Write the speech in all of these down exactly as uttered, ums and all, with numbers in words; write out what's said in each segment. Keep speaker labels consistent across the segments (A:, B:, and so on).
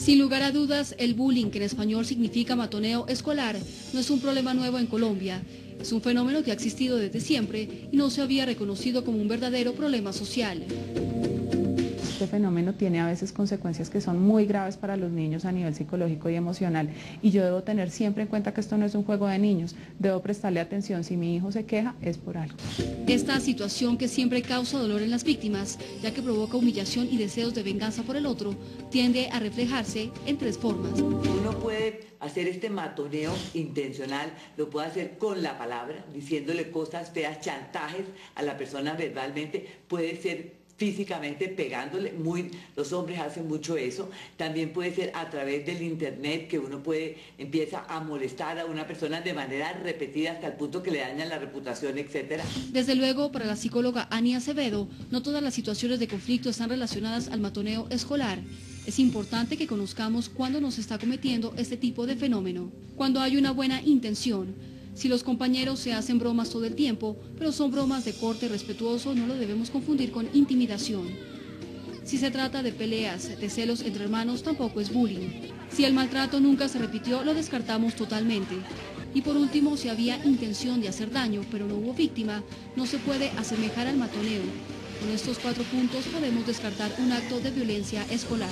A: Sin lugar a dudas, el bullying, que en español significa matoneo escolar, no es un problema nuevo en Colombia. Es un fenómeno que ha existido desde siempre y no se había reconocido como un verdadero problema social.
B: Este fenómeno tiene a veces consecuencias que son muy graves para los niños a nivel psicológico y emocional, y yo debo tener siempre en cuenta que esto no es un juego de niños, debo prestarle atención. Si mi hijo se queja, es por algo.
A: Esta situación, que siempre causa dolor en las víctimas, ya que provoca humillación y deseos de venganza por el otro, tiende a reflejarse en tres formas.
C: Uno puede hacer este matoneo intencional, lo puede hacer con la palabra, diciéndole cosas feas, chantajes a la persona verbalmente, puede ser físicamente pegándole, muy, los hombres hacen mucho eso. También puede ser a través del internet, que uno puede, empieza a molestar a una persona de manera repetida hasta el punto que le dañan la reputación, etcétera.
A: Desde luego, para la psicóloga Ani Acevedo, no todas las situaciones de conflicto están relacionadas al matoneo escolar. Es importante que conozcamos cuándo nos está cometiendo este tipo de fenómeno, cuando hay una buena intención. Si los compañeros se hacen bromas todo el tiempo, pero son bromas de corte respetuoso, no lo debemos confundir con intimidación. Si se trata de peleas, de celos entre hermanos, tampoco es bullying. Si el maltrato nunca se repitió, lo descartamos totalmente. Y por último, si había intención de hacer daño, pero no hubo víctima, no se puede asemejar al matoneo. Con estos cuatro puntos podemos descartar un acto de violencia escolar.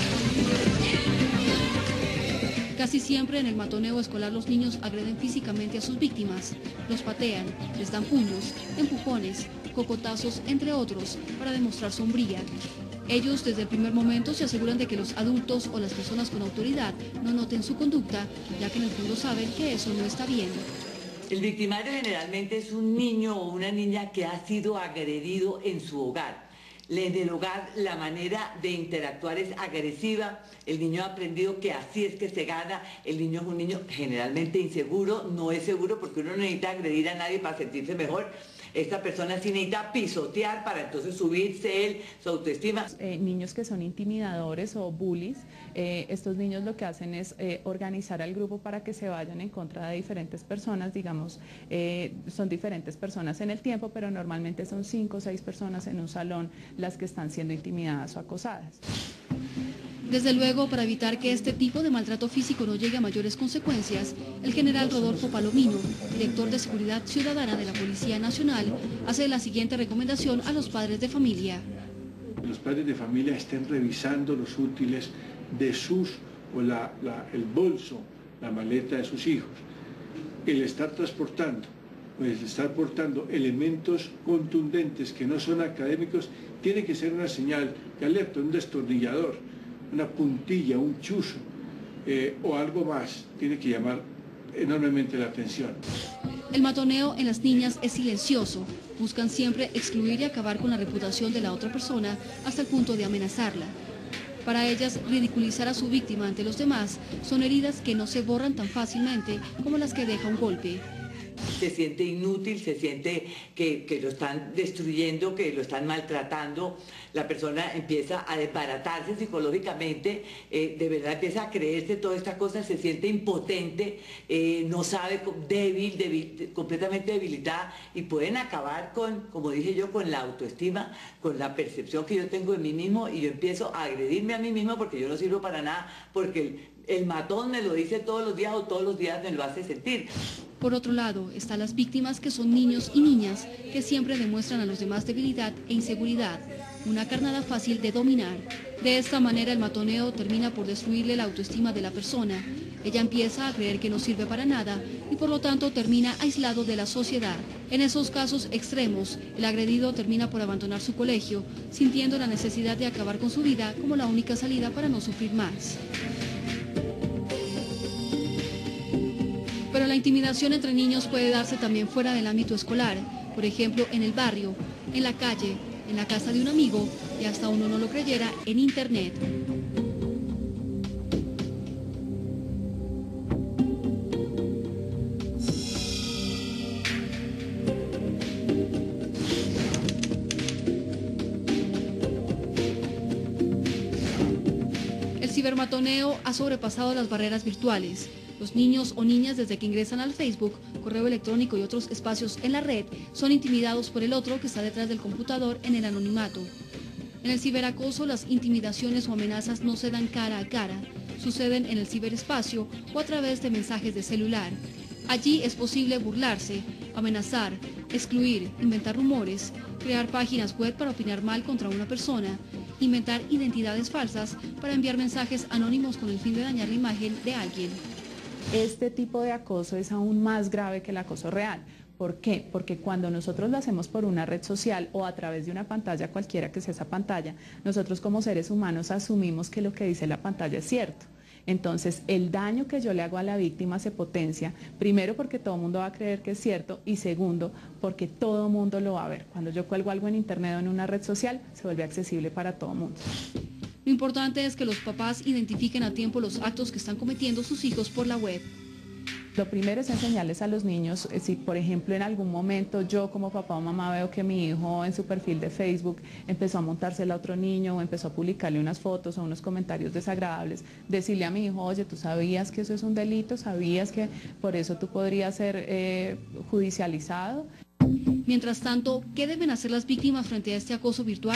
A: Casi siempre en el matoneo escolar los niños agreden físicamente a sus víctimas, los patean, les dan puños, empujones, cocotazos, entre otros, para demostrar sombría. Ellos desde el primer momento se aseguran de que los adultos o las personas con autoridad no noten su conducta, ya que en el fondo saben que eso no está bien.
C: El victimario generalmente es un niño o una niña que ha sido agredido en su hogar. En el hogar la manera de interactuar es agresiva, el niño ha aprendido que así es que se gana, el niño es un niño generalmente inseguro, no es seguro porque uno no necesita agredir a nadie para sentirse mejor. Esta persona sí necesita pisotear para entonces subirse él, su autoestima.
B: Eh, niños que son intimidadores o bullies, eh, estos niños lo que hacen es eh, organizar al grupo para que se vayan en contra de diferentes personas, digamos, eh, son diferentes personas en el tiempo, pero normalmente son cinco o seis personas en un salón las que están siendo intimidadas o acosadas.
A: Desde luego, para evitar que este tipo de maltrato físico no llegue a mayores consecuencias, el general Rodolfo Palomino, director de Seguridad Ciudadana de la Policía Nacional, hace la siguiente recomendación a los padres de familia.
D: Los padres de familia estén revisando los útiles de sus, o la, la, el bolso, la maleta de sus hijos. El estar transportando, pues estar portando elementos contundentes que no son académicos, tiene que ser una señal de alerta, un destornillador, una puntilla, un chuzo eh, o algo más, tiene que llamar enormemente la atención.
A: El matoneo en las niñas es silencioso, buscan siempre excluir y acabar con la reputación de la otra persona hasta el punto de amenazarla. Para ellas, ridiculizar a su víctima ante los demás son heridas que no se borran tan fácilmente como las que deja un golpe.
C: Se siente inútil, se siente que, que lo están destruyendo, que lo están maltratando. La persona empieza a desbaratarse psicológicamente, eh, de verdad empieza a creerse toda esta cosa, se siente impotente, eh, no sabe, débil, débil, completamente debilitada, y pueden acabar con, como dije yo, con la autoestima, con la percepción que yo tengo de mí mismo, y yo empiezo a agredirme a mí mismo porque yo no sirvo para nada, porque el, el matón me lo dice todos los días o todos los días me lo hace sentir.
A: Por otro lado, están las víctimas, que son niños y niñas que siempre demuestran a los demás debilidad e inseguridad, una carnada fácil de dominar. De esta manera el matoneo termina por destruirle la autoestima de la persona. Ella empieza a creer que no sirve para nada y por lo tanto termina aislado de la sociedad. En esos casos extremos, el agredido termina por abandonar su colegio, sintiendo la necesidad de acabar con su vida como la única salida para no sufrir más. Pero la intimidación entre niños puede darse también fuera del ámbito escolar, por ejemplo, en el barrio, en la calle, en la casa de un amigo y, hasta uno no lo creyera, en internet. El cibermatoneo ha sobrepasado las barreras virtuales. Los niños o niñas, desde que ingresan al Facebook, correo electrónico y otros espacios en la red, son intimidados por el otro que está detrás del computador en el anonimato. En el ciberacoso, las intimidaciones o amenazas no se dan cara a cara, suceden en el ciberespacio o a través de mensajes de celular. Allí es posible burlarse, amenazar, excluir, inventar rumores, crear páginas web para opinar mal contra una persona, inventar identidades falsas para enviar mensajes anónimos con el fin de dañar la imagen de alguien.
B: Este tipo de acoso es aún más grave que el acoso real. ¿Por qué? Porque cuando nosotros lo hacemos por una red social o a través de una pantalla, cualquiera que sea esa pantalla, nosotros como seres humanos asumimos que lo que dice la pantalla es cierto. Entonces, el daño que yo le hago a la víctima se potencia, primero porque todo el mundo va a creer que es cierto y segundo, porque todo el mundo lo va a ver. Cuando yo cuelgo algo en internet o en una red social, se vuelve accesible para todo el mundo.
A: Lo importante es que los papás identifiquen a tiempo los actos que están cometiendo sus hijos por la web.
B: Lo primero es enseñarles a los niños, si por ejemplo en algún momento yo como papá o mamá veo que mi hijo en su perfil de Facebook empezó a montársela a otro niño o empezó a publicarle unas fotos o unos comentarios desagradables, decirle a mi hijo, oye, ¿tú sabías que eso es un delito? ¿Sabías que por eso tú podrías ser eh, judicializado?
A: Mientras tanto, ¿qué deben hacer las víctimas frente a este acoso virtual?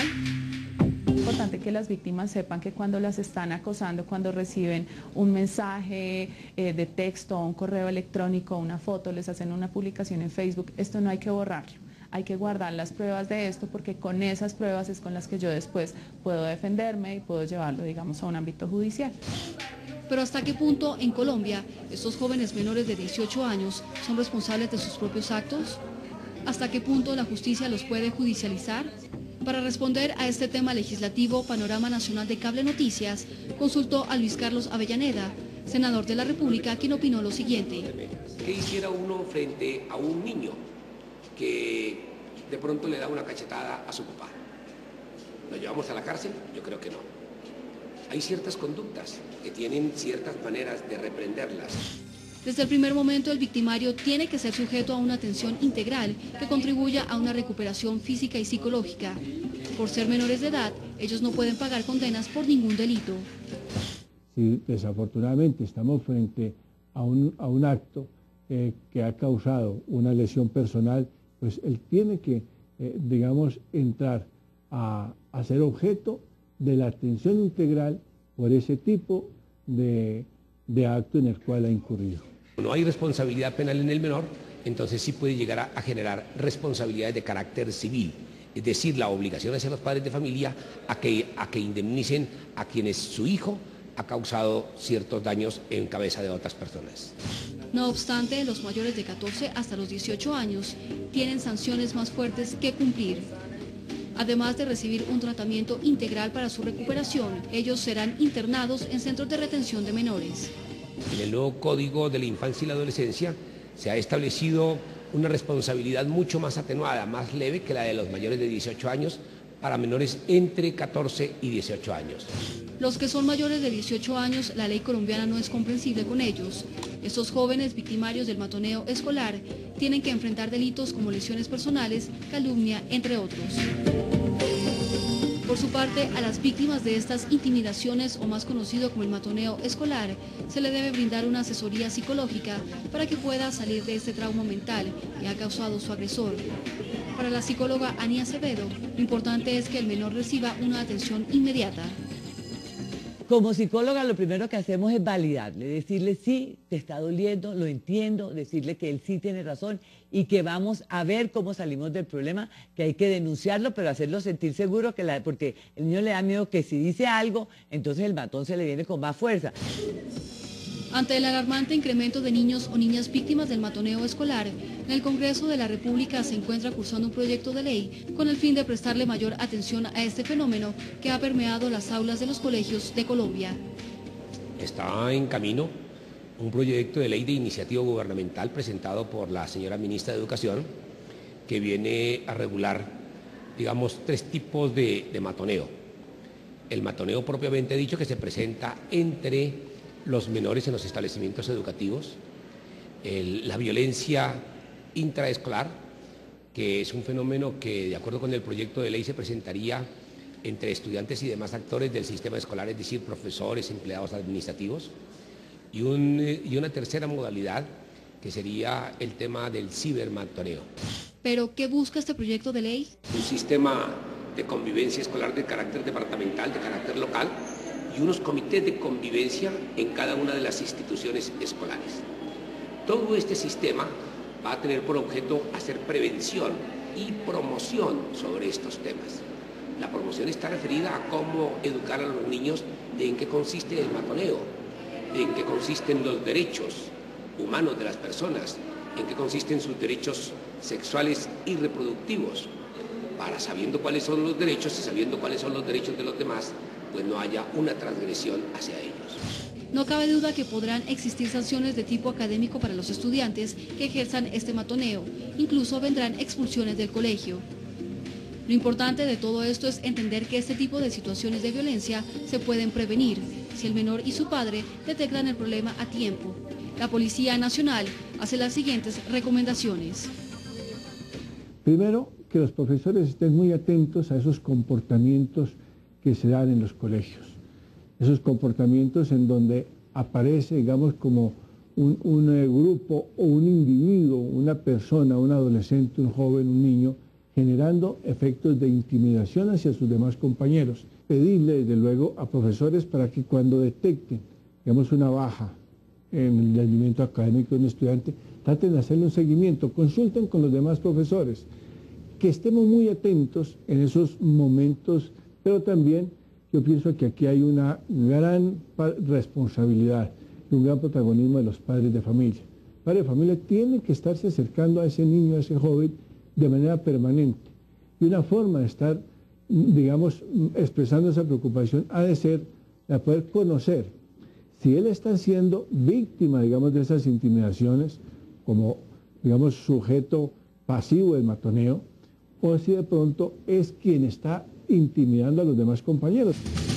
B: Es importante que las víctimas sepan que cuando las están acosando, cuando reciben un mensaje eh, de texto, un correo electrónico, una foto, les hacen una publicación en Facebook, esto no hay que borrarlo. Hay que guardar las pruebas de esto porque con esas pruebas es con las que yo después puedo defenderme y puedo llevarlo, digamos, a un ámbito judicial.
A: Pero ¿hasta qué punto en Colombia estos jóvenes menores de dieciocho años son responsables de sus propios actos? ¿Hasta qué punto la justicia los puede judicializar? Para responder a este tema legislativo, Panorama Nacional de Cable Noticias consultó a Luis Carlos Avellaneda, senador de la República, quien opinó lo siguiente.
E: ¿Qué hiciera uno frente a un niño que de pronto le da una cachetada a su papá? ¿Lo llevamos a la cárcel? Yo creo que no. Hay ciertas conductas que tienen ciertas maneras de reprenderlas.
A: Desde el primer momento, el victimario tiene que ser sujeto a una atención integral que contribuya a una recuperación física y psicológica. Por ser menores de edad, ellos no pueden pagar condenas por ningún delito.
D: Si desafortunadamente estamos frente a un, a un acto eh, que ha causado una lesión personal, pues él tiene que, eh, digamos, entrar a, a ser objeto de la atención integral por ese tipo de, de acto en el cual ha incurrido.
E: No hay responsabilidad penal en el menor, entonces sí puede llegar a, a generar responsabilidades de carácter civil, es decir, la obligación hacia los padres de familia a que, a que indemnicen a quienes su hijo ha causado ciertos daños en cabeza de otras personas.
A: No obstante, los mayores de catorce hasta los dieciocho años tienen sanciones más fuertes que cumplir. Además de recibir un tratamiento integral para su recuperación, ellos serán internados en centros de retención de menores.
E: En el nuevo Código de la Infancia y la Adolescencia se ha establecido una responsabilidad mucho más atenuada, más leve que la de los mayores de dieciocho años para menores entre catorce y dieciocho años.
A: Los que son mayores de dieciocho años, la ley colombiana no es comprensible con ellos. Estos jóvenes victimarios del matoneo escolar tienen que enfrentar delitos como lesiones personales, calumnia, entre otros. Por su parte, a las víctimas de estas intimidaciones, o más conocido como el matoneo escolar, se le debe brindar una asesoría psicológica para que pueda salir de este trauma mental que ha causado su agresor. Para la psicóloga Ani Acevedo, lo importante es que el menor reciba una atención inmediata.
F: Como psicóloga, lo primero que hacemos es validarle, decirle sí, te está doliendo, lo entiendo, decirle que él sí tiene razón y que vamos a ver cómo salimos del problema, que hay que denunciarlo, pero hacerlo sentir seguro, que la, porque el niño le da miedo que si dice algo, entonces el matón se le viene con más fuerza.
A: Ante el alarmante incremento de niños o niñas víctimas del matoneo escolar, en el Congreso de la República se encuentra cursando un proyecto de ley con el fin de prestarle mayor atención a este fenómeno que ha permeado las aulas de los colegios de Colombia.
E: Está en camino un proyecto de ley de iniciativa gubernamental presentado por la señora ministra de Educación que viene a regular, digamos, tres tipos de, de matoneo. El matoneo propiamente dicho, que se presenta entre los menores en los establecimientos educativos, el, la violencia intraescolar, que es un fenómeno que, de acuerdo con el proyecto de ley, se presentaría entre estudiantes y demás actores del sistema escolar, es decir, profesores, empleados administrativos, y, un, y una tercera modalidad, que sería el tema del cibermatoneo.
A: ¿Pero qué busca este proyecto de ley?
E: Un sistema de convivencia escolar de carácter departamental, de carácter local, y unos comités de convivencia en cada una de las instituciones escolares. Todo este sistema va a tener por objeto hacer prevención y promoción sobre estos temas. La promoción está referida a cómo educar a los niños de en qué consiste el matoneo, de en qué consisten los derechos humanos de las personas, en qué consisten sus derechos sexuales y reproductivos, para sabiendo cuáles son los derechos y sabiendo cuáles son los derechos de los demás, pues no haya una transgresión hacia ellos.
A: No cabe duda que podrán existir sanciones de tipo académico para los estudiantes que ejerzan este matoneo, incluso vendrán expulsiones del colegio. Lo importante de todo esto es entender que este tipo de situaciones de violencia se pueden prevenir si el menor y su padre detectan el problema a tiempo. La Policía Nacional hace las siguientes recomendaciones.
D: Primero, que los profesores estén muy atentos a esos comportamientos que se dan en los colegios. Esos comportamientos en donde aparece, digamos, como un, un eh, grupo o un individuo, una persona, un adolescente, un joven, un niño, generando efectos de intimidación hacia sus demás compañeros. Pedirle, desde luego, a profesores para que cuando detecten, digamos, una baja en el rendimiento académico de un estudiante, traten de hacerle un seguimiento, consulten con los demás profesores, que estemos muy atentos en esos momentos, pero también yo pienso que aquí hay una gran responsabilidad y un gran protagonismo de los padres de familia. Los padres de familia tienen que estarse acercando a ese niño, a ese joven, de manera permanente. Y una forma de estar, digamos, expresando esa preocupación ha de ser la de poder conocer si él está siendo víctima, digamos, de esas intimidaciones, como, digamos, sujeto pasivo del matoneo, o si de pronto es quien está intimidando a los demás compañeros.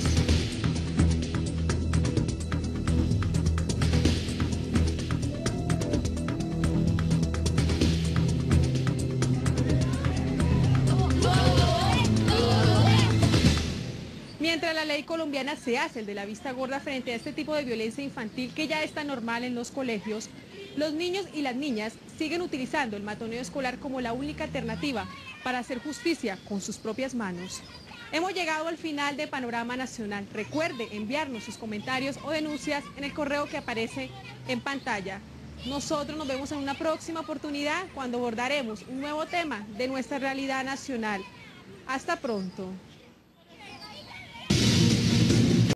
G: Mientras la ley colombiana se hace el de la vista gorda frente a este tipo de violencia infantil que ya está normal en los colegios, los niños y las niñas siguen utilizando el matoneo escolar como la única alternativa para hacer justicia con sus propias manos. Hemos llegado al final de Panorama Nacional. Recuerde enviarnos sus comentarios o denuncias en el correo que aparece en pantalla. Nosotros nos vemos en una próxima oportunidad cuando abordaremos un nuevo tema de nuestra realidad nacional. Hasta pronto.